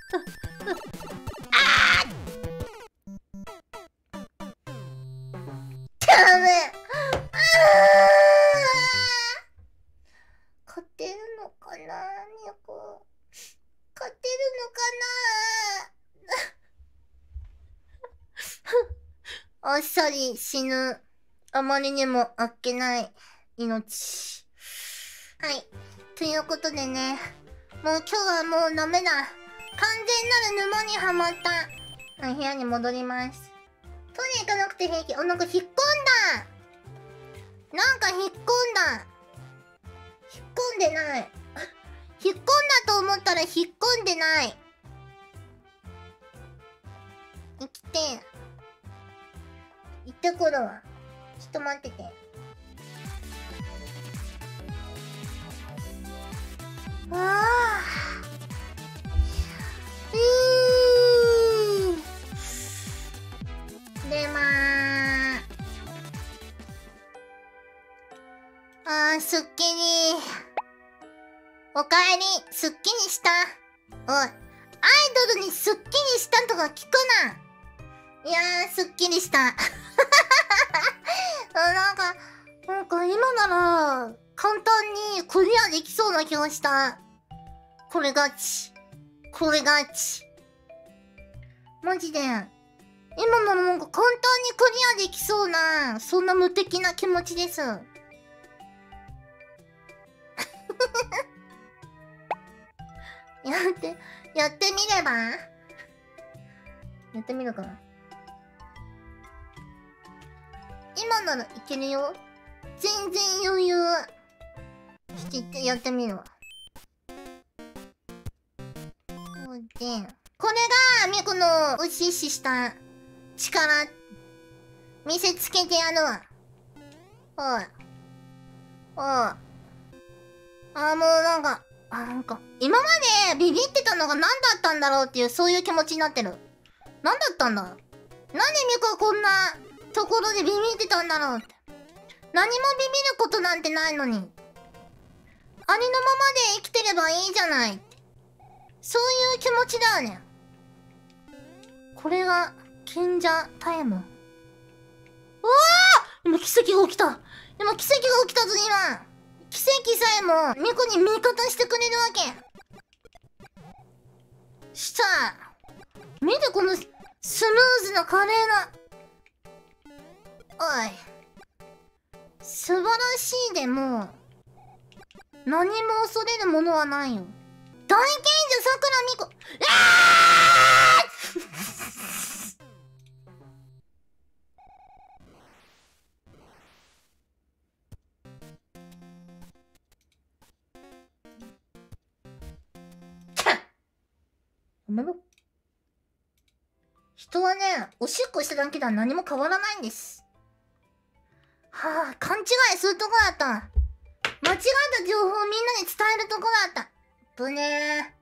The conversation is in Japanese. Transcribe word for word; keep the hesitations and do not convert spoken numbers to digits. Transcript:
ダメ。勝てるのかな、みやこ。勝てるのかな。あっさり死ぬ。あまりにもあっけない命。はい。ということでね。もう今日はもうダメだ。完全なる沼にはまった。はい、部屋に戻ります。トイレ行かなくて平気。あ、なんか引っ込んだ。なんか引っ込んだ。引っ込んでない。引っ込んだと思ったら引っ込んでない。生きて。行ってくるわ。ちょっと待ってて。ああ。うー。でまー。あー、すっきり。おかえり、すっきりした。おい、アイドルにすっきりしたとか聞くな。いやー、すっきりした。なんか、なんか今なら、簡単にクリアできそうな気がした。これガチ。これガチ。マジで。今ならなんか簡単にクリアできそうな、そんな無敵な気持ちです。やって、やってみれば？やってみるかな。今ならいけるよ。全然余裕。ちょっとやってみるわ。そうで、これがミコのうししした力、見せつけてやるわ。おい。おい。あー、もうなんか、あ、なんか、今までビビってたのが何だったんだろうっていう、そういう気持ちになってる。何だったんだ？なんでミコはこんなところでビビってたんだろうって。何もビビることなんてないのに。ありのままで生きてればいいじゃない。そういう気持ちだよね。これが、賢者タイム。うわー！今奇跡が起きた。今奇跡が起きたぞ、今。奇跡さえも、ミコに味方してくれるわけ。したら、見てこの、スムーズな華麗な。おい。素晴らしいでも、何も恐れるものはないよ。大賢者さくらみこ、えーめろ。人はね、おしっこしただけでは何も変わらないんです。はあ、勘違いするとこだった。間違った情報をみんなに伝えるとこだった。ぶねー。